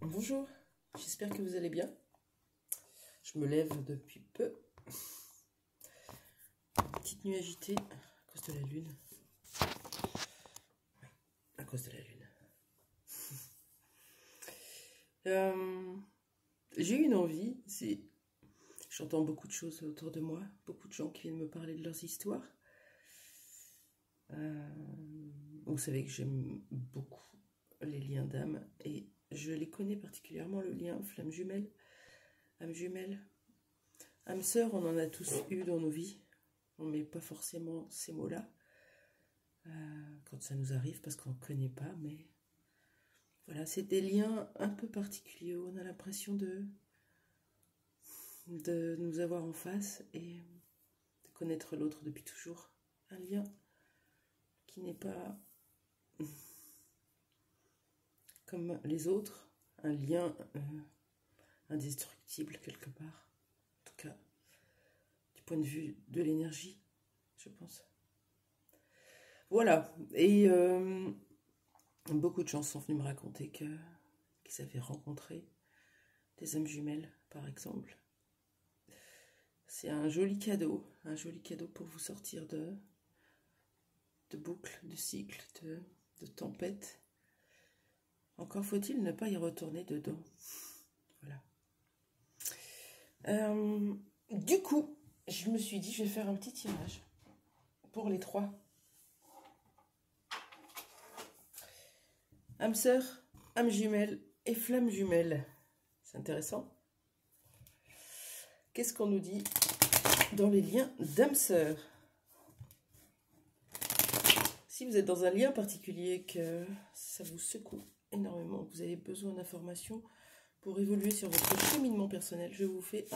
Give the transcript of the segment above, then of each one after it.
Bonjour, j'espère que vous allez bien. Je me lève depuis peu. Petite nuit agitée à cause de la lune. À cause de la lune. J'ai eu une envie, j'entends beaucoup de choses autour de moi, beaucoup de gens qui viennent me parler de leurs histoires. Vous savez que j'aime beaucoup les liens d'âme et je les connais particulièrement, le lien flamme jumelle, âme jumelle, âme sœur. On en a tous eu dans nos vies, on ne met pas forcément ces mots-là quand ça nous arrive parce qu'on ne connaît pas, mais voilà, c'est des liens un peu particuliers où on a l'impression de nous avoir en face et de connaître l'autre depuis toujours. Un lien qui n'est pas comme les autres, un lien indestructible quelque part, en tout cas du point de vue de l'énergie, je pense. Voilà, et beaucoup de gens sont venus me raconter qu'ils avaient rencontré des âmes jumelles, par exemple. C'est un joli cadeau pour vous sortir de boucles, de cycles, de tempêtes. Encore faut-il ne pas y retourner dedans. Voilà. Du coup, je me suis dit, je vais faire un petit tirage pour les trois. Âme sœur, âme jumelle et flamme jumelle. C'est intéressant. Qu'est-ce qu'on nous dit dans les liens d'âme sœur? Si vous êtes dans un lien particulier, que ça vous secoue énormément, que vous avez besoin d'informations pour évoluer sur votre cheminement personnel, je vous fais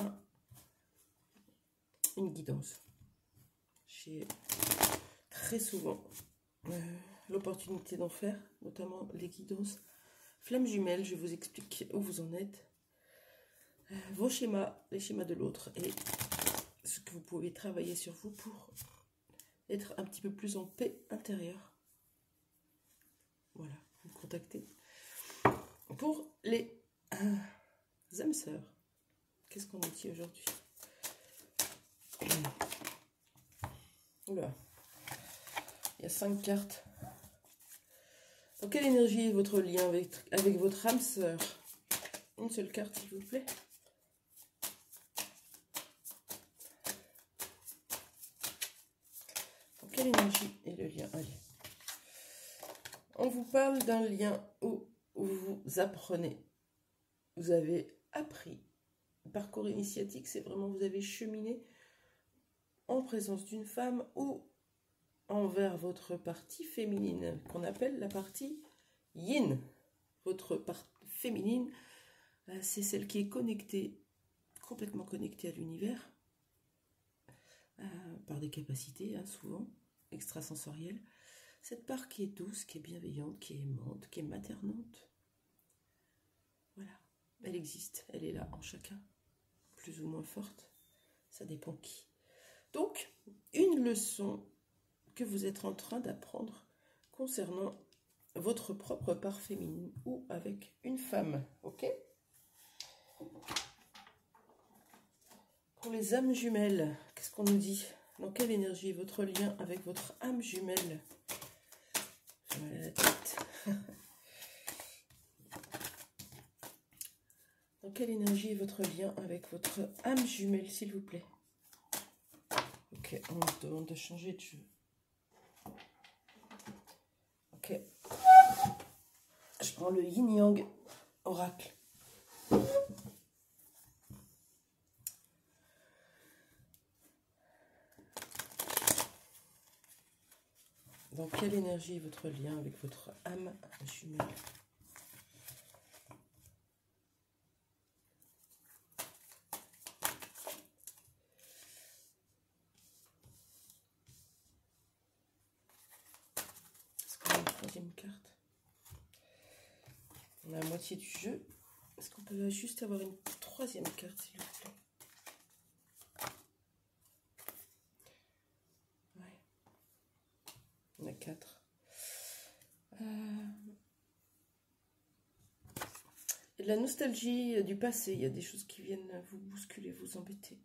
une guidance. J'ai très souvent l'opportunité d'en faire, notamment les guidances flamme jumelle. Je vous explique où vous en êtes, vos schémas, les schémas de l'autre et ce que vous pouvez travailler sur vous pour être un petit peu plus en paix intérieure. Voilà, vous me contactez. Pour les âmes sœurs, qu'est-ce qu'on nous dit aujourd'hui? Oula, il y a 5 cartes. Dans quelle énergie est votre lien avec votre âme sœur? Une seule carte, s'il vous plaît. Dans quelle énergie est le lien? Allez. On vous parle d'un lien où vous apprenez. Vous avez appris. Parcours initiatique, c'est vraiment vous avez cheminé en présence d'une femme ou envers votre partie féminine, qu'on appelle la partie yin. Votre partie féminine, c'est celle qui est connectée, complètement connectée à l'univers, par des capacités, souvent extrasensorielles. Cette part qui est douce, qui est bienveillante, qui est aimante, qui est maternante. Voilà, elle existe, elle est là en chacun, plus ou moins forte, ça dépend qui. Donc, une leçon que vous êtes en train d'apprendre concernant votre propre part féminine ou avec une femme, ok? Pour les âmes jumelles, qu'est-ce qu'on nous dit? Dans quelle énergie est votre lien avec votre âme jumelle? J'ai mal à la tête. Dans quelle énergie est votre lien avec votre âme jumelle, s'il vous plaît? Ok, on me demande de changer de jeu. Ok. Je prends le Yin Yang Oracle. Dans quelle énergie est votre lien avec votre âme jumelle? Est-ce qu'on a une troisième carte? On a la moitié du jeu. Est-ce qu'on peut juste avoir une troisième carte, s'il vous plaît? Ouais. On a 4. Et la nostalgie du passé. Il y a des choses qui viennent vous bousculer, vous embêter.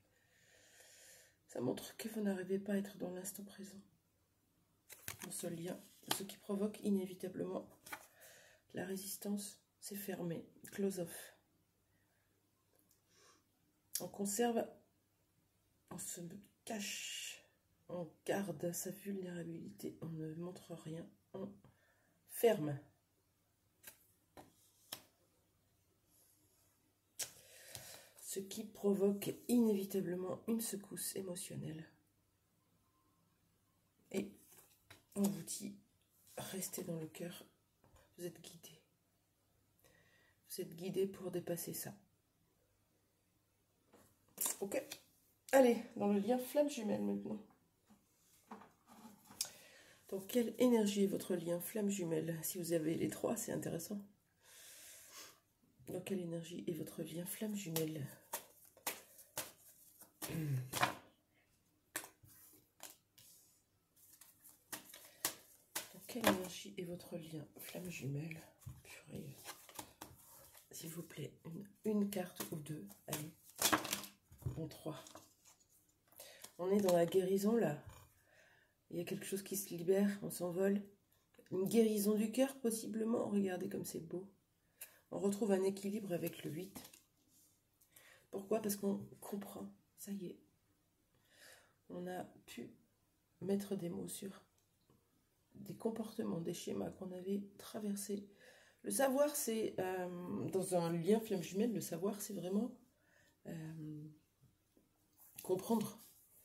Ça montre que vous n'arrivez pas à être dans l'instant présent. Dans ce lien, ce qui provoque inévitablement la résistance, c'est fermé, close off. On conserve, on se cache, on garde sa vulnérabilité, on ne montre rien, on ferme. Ce qui provoque inévitablement une secousse émotionnelle. Et on vous dit, restez dans le cœur, vous êtes guidé. Vous êtes guidé pour dépasser ça. Ok. Allez, dans le lien flamme jumelle maintenant. Dans quelle énergie est votre lien flamme jumelle? Si vous avez les trois, c'est intéressant. Dans quelle énergie est votre lien flamme jumelle? Dans quelle énergie est votre lien flamme jumelle? Purée. S'il vous plaît, une carte ou deux. Allez. Bon, 3. On est dans la guérison là. Il y a quelque chose qui se libère, on s'envole. Une guérison du cœur possiblement. Regardez comme c'est beau. On retrouve un équilibre avec le 8. Pourquoi? Parce qu'on comprend. Ça y est. On a pu mettre des mots sur des comportements, des schémas qu'on avait traversés. Le savoir, c'est, dans un lien flamme jumelle, le savoir, c'est vraiment comprendre.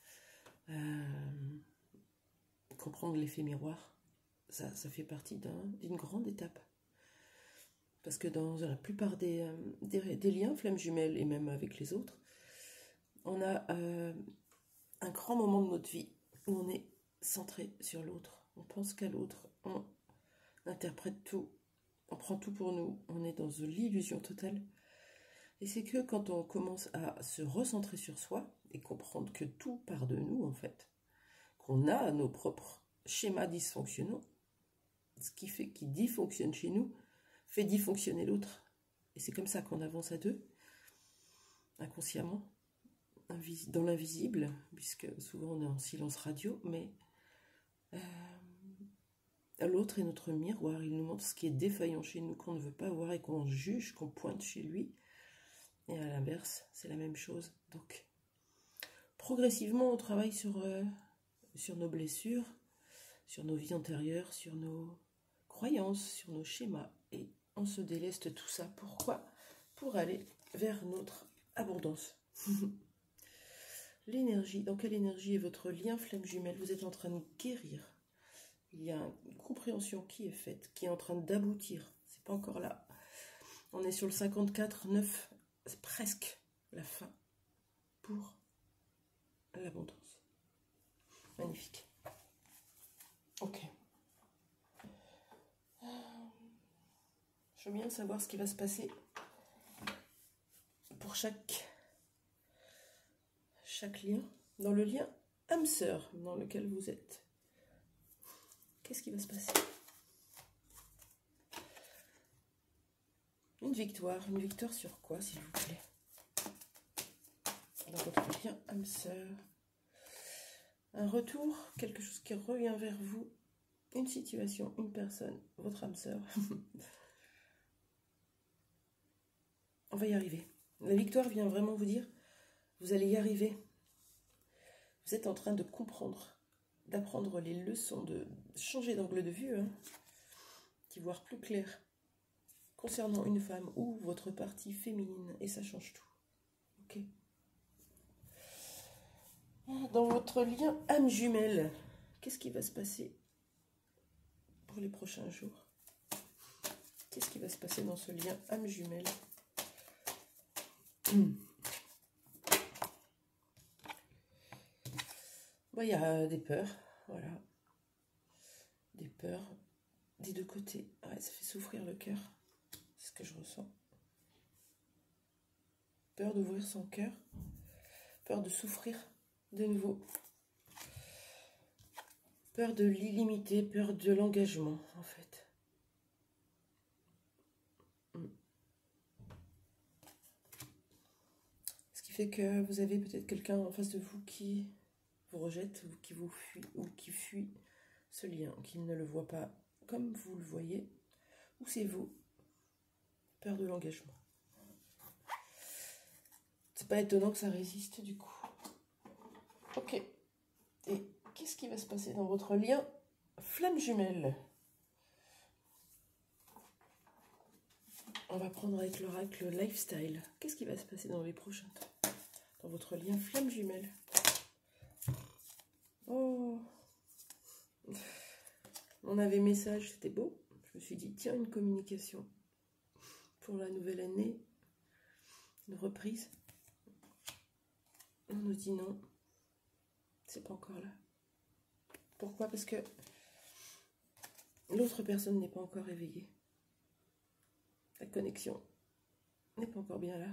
Comprendre l'effet miroir. Ça fait partie d'une grande étape. Parce que dans la plupart des liens flamme jumelle, et même avec les autres, on a un grand moment de notre vie où on est centré sur l'autre. On pense qu'à l'autre, on interprète tout, on prend tout pour nous, on est dans l'illusion totale. Et c'est que quand on commence à se recentrer sur soi et comprendre que tout part de nous en fait, qu'on a nos propres schémas dysfonctionnants, ce qui fait qu'il dysfonctionne chez nous, fait dysfonctionner l'autre. Et c'est comme ça qu'on avance à deux, inconsciemment, dans l'invisible, puisque souvent on est en silence radio, mais l'autre est notre miroir, il nous montre ce qui est défaillant chez nous, qu'on ne veut pas voir et qu'on juge, qu'on pointe chez lui. Et à l'inverse, c'est la même chose. Donc, progressivement, on travaille sur nos blessures, sur nos vies antérieures, sur nos croyances, sur nos schémas. Et on se déleste tout ça. Pourquoi? Pour aller vers notre abondance. L'énergie, dans quelle énergie est votre lien flamme jumelle? Vous êtes en train de guérir. Il y a une compréhension qui est faite, qui est en train d'aboutir. C'est pas encore là. On est sur le 54-9, c'est presque la fin pour l'abondance. Magnifique. Ok. Je veux bien savoir ce qui va se passer pour chaque lien. Dans le lien âme-sœur dans lequel vous êtes. Qu'est-ce qui va se passer? Une victoire sur quoi, s'il vous plaît? Dans votre lien âme-sœur. Un retour, quelque chose qui revient vers vous, une situation, une personne, votre âme-sœur. On va y arriver. La victoire vient vraiment vous dire, vous allez y arriver. Vous êtes en train de comprendre, d'apprendre les leçons, de changer d'angle de vue, d'y voir plus clair concernant une femme ou votre partie féminine, et ça change tout. Ok. Dans votre lien âme jumelle, qu'est-ce qui va se passer pour les prochains jours? Qu'est-ce qui va se passer dans ce lien âme jumelle? Bon, il y a des peurs, voilà. Des peurs des deux côtés. Ouais, ça fait souffrir le cœur. C'est ce que je ressens. Peur d'ouvrir son cœur. Peur de souffrir de nouveau. Peur de l'illimité, peur de l'engagement, en fait. fait que vous avez peut-être quelqu'un en face de vous qui vous rejette ou qui vous fuit ou qui fuit ce lien, qui ne le voit pas comme vous le voyez, ou c'est vous, peur de l'engagement. C'est pas étonnant que ça résiste du coup. Ok. Et qu'est-ce qui va se passer dans votre lien flamme jumelle? On va prendre avec l'oracle lifestyle. Qu'est-ce qui va se passer dans les prochains temps dans votre lien flamme jumelle? Oh, on avait message, c'était beau. Je me suis dit, tiens, une communication pour la nouvelle année, une reprise. On nous dit non, c'est pas encore là. Pourquoi? Parce que l'autre personne n'est pas encore réveillée. La connexion n'est pas encore bien là.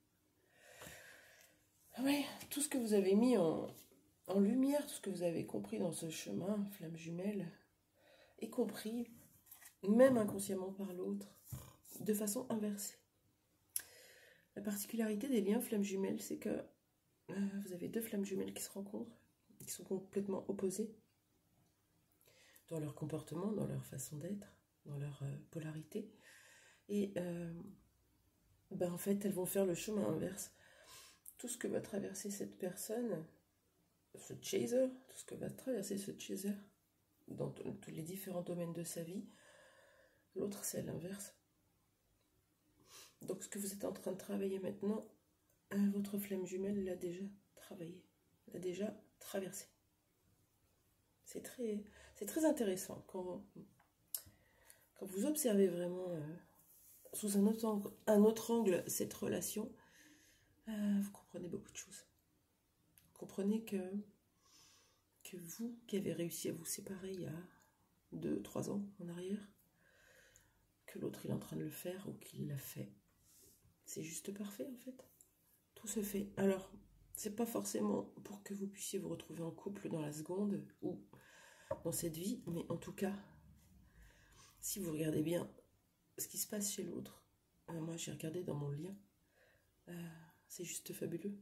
Oui, tout ce que vous avez mis en lumière, tout ce que vous avez compris dans ce chemin, flamme jumelle, est compris, même inconsciemment par l'autre, de façon inversée. La particularité des liens flamme jumelle, c'est que vous avez deux flammes jumelles qui se rencontrent, qui sont complètement opposées dans leur comportement, dans leur façon d'être, dans leur polarité. Et en fait, elles vont faire le chemin inverse. Tout ce que va traverser cette personne, ce chaser, tout ce que va traverser ce chaser dans tous les différents domaines de sa vie, l'autre c'est l'inverse. Donc ce que vous êtes en train de travailler maintenant, votre flamme jumelle l'a déjà travaillé, l'a déjà traversé. C'est très intéressant quand vous observez vraiment sous un autre angle cette relation, vous comprenez beaucoup de choses. Vous comprenez que vous qui avez réussi à vous séparer il y a 2-3 ans en arrière, que l'autre il est en train de le faire ou qu'il l'a fait, c'est juste parfait en fait. Tout se fait. Alors, c'est pas forcément pour que vous puissiez vous retrouver en couple dans la seconde ou dans cette vie, mais en tout cas, si vous regardez bien ce qui se passe chez l'autre, moi j'ai regardé dans mon lien, c'est juste fabuleux.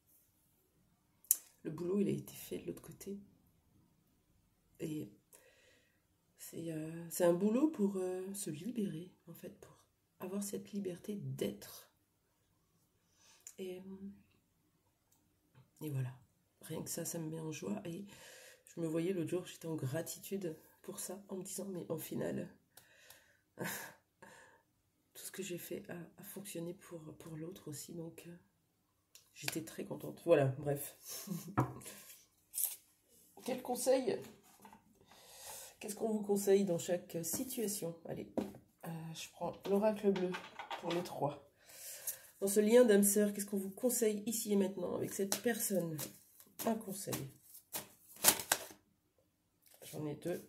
Le boulot il a été fait de l'autre côté et c'est un boulot pour se libérer en fait, pour avoir cette liberté d'être et voilà, rien que ça me met en joie. Et je me voyais l'autre jour, j'étais en gratitude pour ça, en me disant, mais au final, tout ce que j'ai fait a fonctionné pour l'autre aussi, donc j'étais très contente. Voilà, bref. Quel conseil? Qu'est-ce qu'on vous conseille dans chaque situation? Allez, je prends l'oracle bleu pour les 3. Dans ce lien d'âme sœur, qu'est-ce qu'on vous conseille ici et maintenant avec cette personne? Un conseil. J'en ai 2.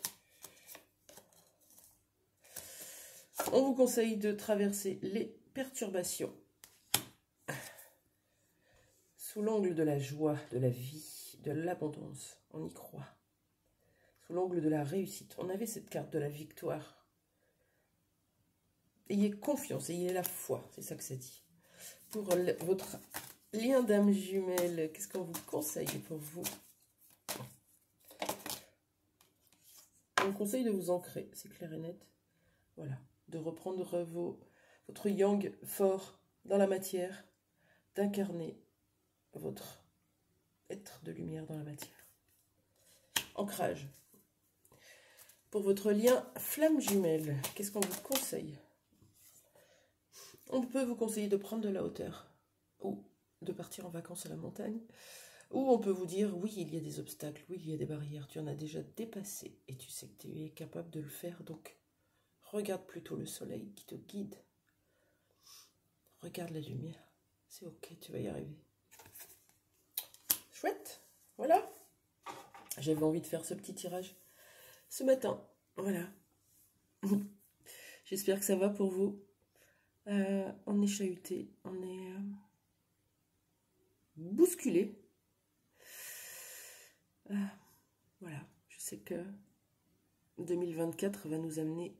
On vous conseille de traverser les perturbations sous l'angle de la joie, de la vie, de l'abondance. On y croit. Sous l'angle de la réussite. On avait cette carte de la victoire. Ayez confiance, ayez la foi. C'est ça que ça dit. Pour votre lien d'âme jumelle, qu'est-ce qu'on vous conseille pour vous? On vous conseille de vous ancrer, c'est clair et net. Voilà. De reprendre votre yang fort dans la matière, d'incarner votre être de lumière dans la matière. Ancrage. Pour votre lien flamme jumelle, qu'est-ce qu'on vous conseille? On peut vous conseiller de prendre de la hauteur ou de partir en vacances à la montagne, ou on peut vous dire, oui, il y a des obstacles, oui, il y a des barrières, tu en as déjà dépassé et tu sais que tu es capable de le faire, donc regarde plutôt le soleil qui te guide. Regarde la lumière. C'est ok, tu vas y arriver. Chouette, voilà. J'avais envie de faire ce petit tirage ce matin. Voilà. J'espère que ça va pour vous. On est chahuté, on est bousculé. Voilà, je sais que 2024 va nous amener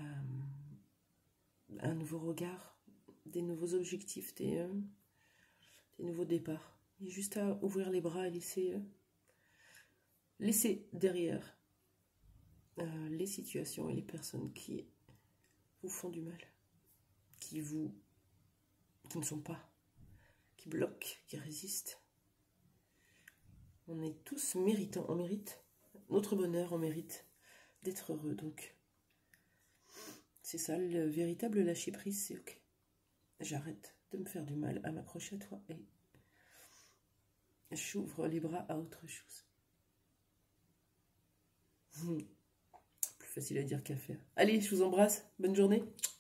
un nouveau regard, des nouveaux objectifs, des nouveaux départs. Il y a juste à ouvrir les bras et laisser derrière les situations et les personnes qui vous font du mal, qui ne sont pas, qui bloquent, qui résistent. On est tous méritants, on mérite notre bonheur, on mérite d'être heureux. Donc, c'est ça, le véritable lâcher-prise, c'est ok. J'arrête de me faire du mal à m'accrocher à toi et j'ouvre les bras à autre chose. Plus facile à dire qu'à faire. Allez, je vous embrasse, bonne journée.